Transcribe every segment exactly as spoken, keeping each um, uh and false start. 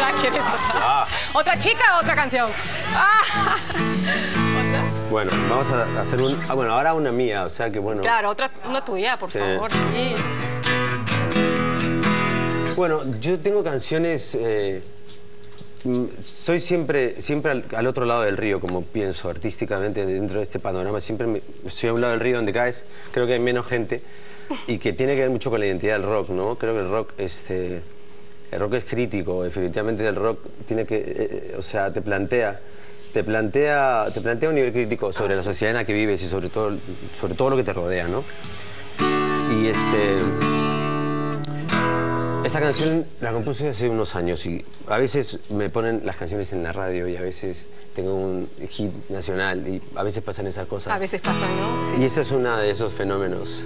¿Quieres otra? Ah. ¿Otra chica o otra canción? Ah. ¿Otra? Bueno, vamos a hacer un... Ah, bueno, ahora una mía, o sea que bueno... Claro, otra, una tuya, por Sí. favor. Sí. Bueno, yo tengo canciones... Eh, soy siempre, siempre al, al otro lado del río, como pienso artísticamente dentro de este panorama. Siempre me, estoy a un lado del río donde caes, creo que hay menos gente y que tiene que ver mucho con la identidad del rock, ¿no? Creo que el rock, este, el rock es crítico, definitivamente el rock tiene que, eh, o sea, te plantea, te plantea, te plantea un nivel crítico sobre la sociedad en la que vives y sobre todo, sobre todo lo que te rodea, ¿no? Y este... Esta canción la compuse hace unos años y a veces me ponen las canciones en la radio y a veces tengo un hit nacional y a veces pasan esas cosas. A veces pasan, ¿no? Sí. Y esa es una de esos fenómenos.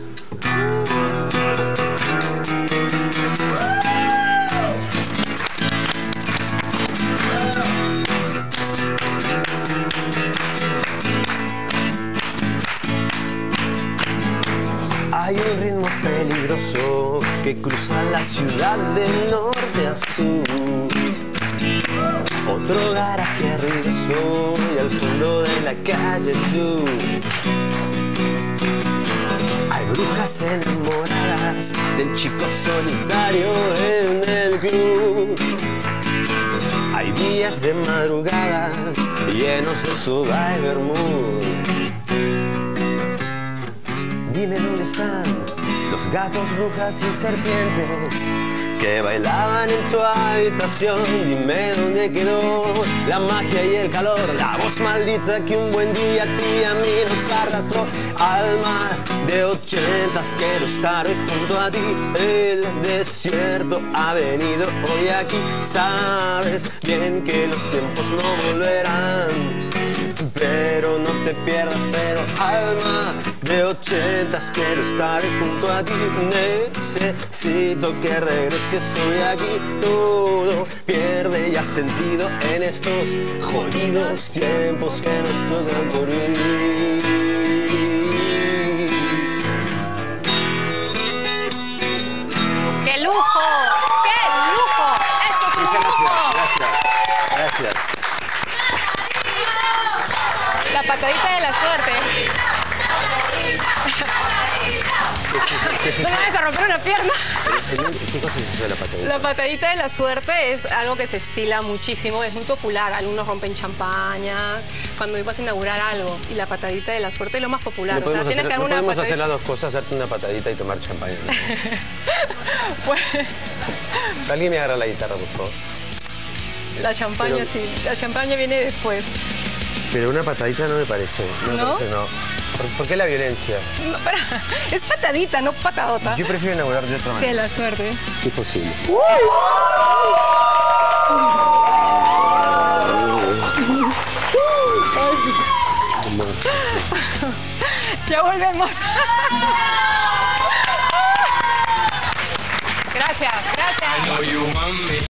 Hay un ritmo peligroso que cruza la ciudad de norte a sur. Otro garaje ruidoso y al fondo de la calle tú. Hay brujas enamoradas del chico solitario en el club. Hay días de madrugada llenos de soda y vermut. Dime dónde están los gatos, brujas y serpientes que bailaban en tu habitación. Dime dónde quedó la magia y el calor, la voz maldita que un buen día a ti y a mí nos arrastró. Alma de ochentas, quiero estar hoy junto a ti. El desierto ha venido hoy aquí. Sabes bien que los tiempos no volverán, pero no te pierdas, pero alma de ochentas, quiero estar junto a ti. Necesito que regreses hoy aquí. Todo pierde ya sentido en estos jodidos tiempos que nos tocan por vivir. ¡Qué lujo! ¡Qué lujo! ¡Esto es un Muchas lujo! gracias, gracias, gracias. La patadita de la suerte. ¿Qué se No me vas a romper una pierna. ¿Qué cosa es eso de la patadita? La patadita de la suerte es algo que se estila muchísimo, es muy popular. Algunos rompen champaña cuando vas a inaugurar algo. Y la patadita de la suerte es lo más popular. No podemos, o sea, hacer, tienes que dar no una podemos patadita. hacer las dos cosas, darte una patadita y tomar champaña, ¿no? Pues, Alguien me agarra la guitarra, por favor. la champaña, Pero- sí. La champaña viene después. Pero una patadita no me parece. No, me ¿No? parece, no. ¿Por, por qué la violencia? No, para, es patadita, no patadota. Yo prefiero inaugurar de otra De manera. la suerte. Si es posible. Ya volvemos. Gracias, gracias.